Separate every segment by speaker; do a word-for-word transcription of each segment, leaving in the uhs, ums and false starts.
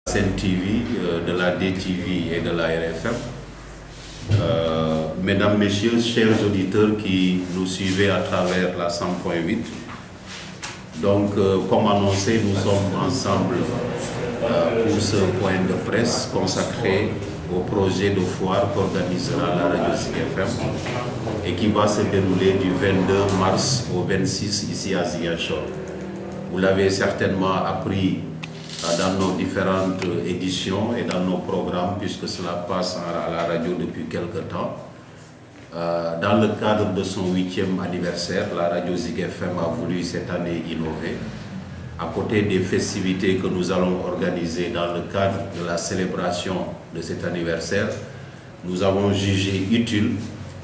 Speaker 1: Sen T V, euh, de la D T V et de la R F M. Euh, mesdames, Messieurs, chers auditeurs qui nous suivez à travers la cent point huit. Donc, euh, comme annoncé, nous sommes ensemble euh, pour ce point de presse consacré au projet de foire qu'organisera la radio Zik F M et qui va se dérouler du vingt-deux mars au vingt-six ici à Ziguinchor. Vous l'avez certainement appris dans nos différentes éditions et dans nos programmes, puisque cela passe à la radio depuis quelque temps. Euh, dans le cadre de son huitième anniversaire, la radio Zik F M a voulu cette année innover. À côté des festivités que nous allons organiser dans le cadre de la célébration de cet anniversaire, nous avons jugé utile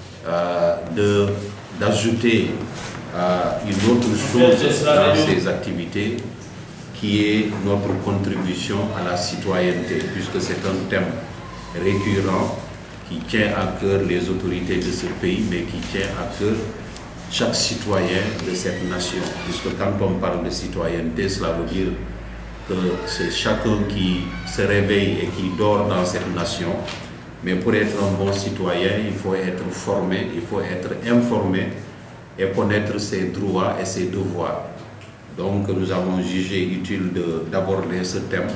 Speaker 1: euh, d'ajouter euh, une autre chose dans ces activités, qui est notre contribution à la citoyenneté, puisque c'est un thème récurrent qui tient à cœur les autorités de ce pays, mais qui tient à cœur chaque citoyen de cette nation. Puisque quand on parle de citoyenneté, cela veut dire que c'est chacun qui se réveille et qui dort dans cette nation. Mais pour être un bon citoyen, il faut être formé, il faut être informé et connaître ses droits et ses devoirs. Donc nous avons jugé utile d'aborder ce thème.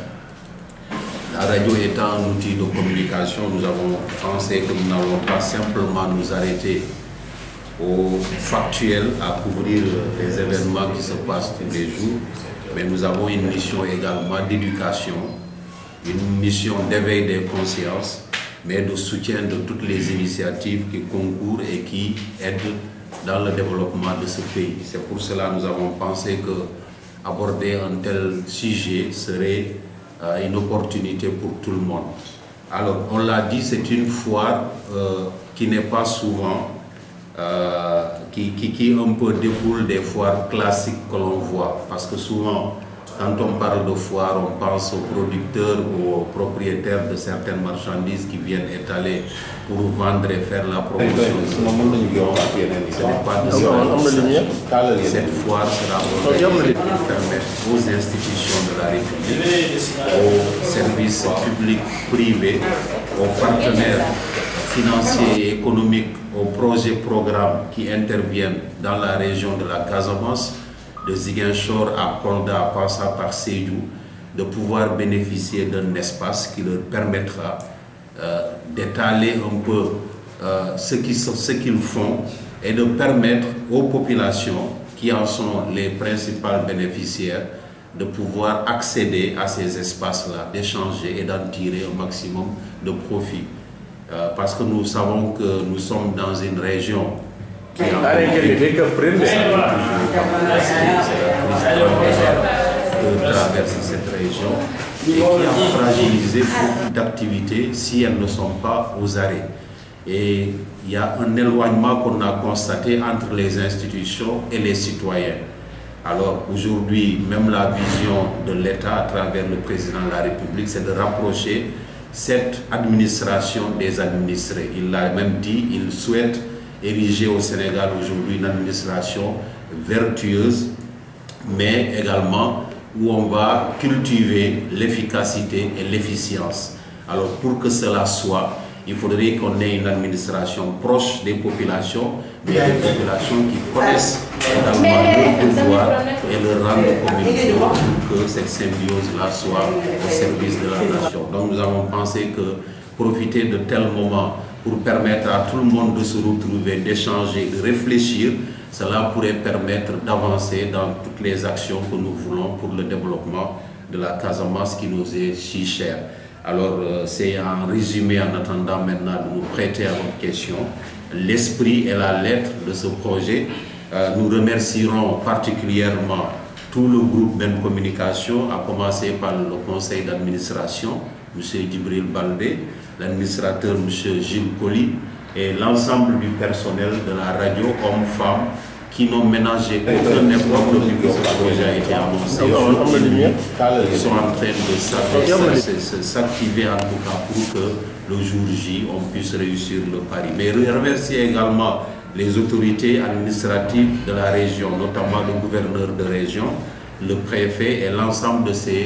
Speaker 1: La radio étant un outil de communication, nous avons pensé que nous n'allons pas simplement nous arrêter au factuel, à couvrir les événements qui se passent tous les jours, mais nous avons une mission également d'éducation, une mission d'éveil des consciences, mais de soutien de toutes les initiatives qui concourent et qui aident dans le développement de ce pays. C'est pour cela que nous avons pensé que aborder un tel sujet serait euh, une opportunité pour tout le monde. Alors, on l'a dit, c'est une foire euh, qui n'est pas souvent, euh, qui, qui, qui un peu découle des foires classiques que l'on voit. Parce que souvent, quand on parle de foire, on pense aux producteurs ou aux propriétaires de certaines marchandises qui viennent étaler pour vendre et faire la promotion. Ce n'est pas de ça. Cette foire sera organisée pour permettre aux institutions de la République, aux services publics, privés, aux partenaires financiers et économiques, aux projets programmes qui interviennent dans la région de la Casamance, de Ziguinchor à Kolda, passant par Sédhiou, de pouvoir bénéficier d'un espace qui leur permettra euh, d'étaler un peu euh, ce qu'ils ce qu'ils font et de permettre aux populations qui en sont les principales bénéficiaires de pouvoir accéder à ces espaces-là, d'échanger et d'en tirer un maximum de profit. Euh, parce que nous savons que nous sommes dans une région qui a traverse cette région et qui a fragilisé beaucoup d'activités si elles ne sont pas aux arrêts. Et il y a un éloignement qu'on a constaté entre les institutions et les citoyens. Alors aujourd'hui, même la vision de l'État à travers le président de la République, c'est de rapprocher cette administration des administrés. Il l'a même dit, il souhaite ériger au Sénégal aujourd'hui une administration vertueuse, mais également où on va cultiver l'efficacité et l'efficience. Alors pour que cela soit, il faudrait qu'on ait une administration proche des populations, mais des populations qui connaissent également leurs devoirs et leur rang de communauté pour que cette symbiose-là soit au service de la nation. Donc nous avons pensé que profiter de tels moments pour permettre à tout le monde de se retrouver, d'échanger, de réfléchir, cela pourrait permettre d'avancer dans toutes les actions que nous voulons pour le développement de la Casamance qui nous est si chère. Alors, euh, c'est en résumé, en attendant maintenant de nous prêter à votre question, l'esprit et la lettre de ce projet. Euh, nous remercierons particulièrement tout le groupe Même Communication, à commencer par le conseil d'administration, M. Djibril Baldé, l'administrateur M. Gilles Colli et l'ensemble du personnel de la radio, hommes, femmes, qui n'ont ménagé aucun effort depuis que ce projet a été annoncé. Ils sont en train de s'activer en tout cas pour que le jour J, on puisse réussir le pari. Mais remercier également les autorités administratives de la région, notamment le gouverneur de région, le préfet et l'ensemble de ses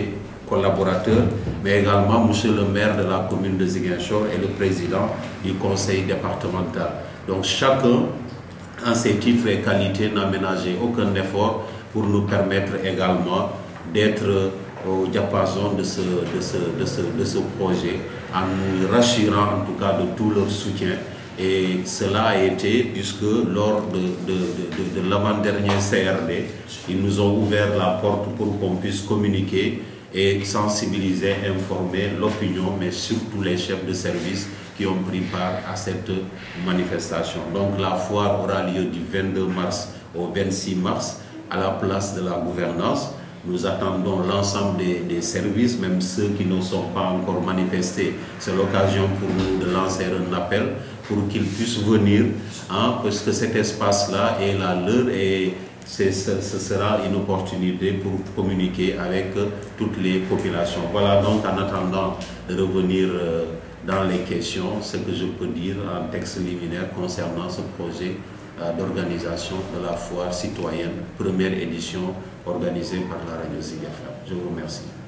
Speaker 1: collaborateurs, mais également monsieur le maire de la commune de Ziguinchor et le président du conseil départemental. Donc chacun, en ses titres et qualités, n'a ménagé aucun effort pour nous permettre également d'être au diapason de ce, de, ce, de, ce, de ce projet, en nous rassurant en tout cas de tout leur soutien. Et cela a été puisque lors de, de, de, de l'avant-dernier C R D, ils nous ont ouvert la porte pour qu'on puisse communiquer et sensibiliser, informer l'opinion, mais surtout les chefs de service qui ont pris part à cette manifestation. Donc la foire aura lieu du vingt-deux mars au vingt-six mars à la place de la gouvernance. Nous attendons l'ensemble des, des services, même ceux qui ne sont pas encore manifestés. C'est l'occasion pour nous de lancer un appel pour qu'ils puissent venir, hein, parce que cet espace-là est la leur et ce, ce sera une opportunité pour communiquer avec toutes les populations. Voilà donc en attendant de revenir euh, dans les questions, ce que je peux dire en texte liminaire concernant ce projet euh, d'organisation de la foire citoyenne, première édition organisée par la radio Zik F M. Je vous remercie.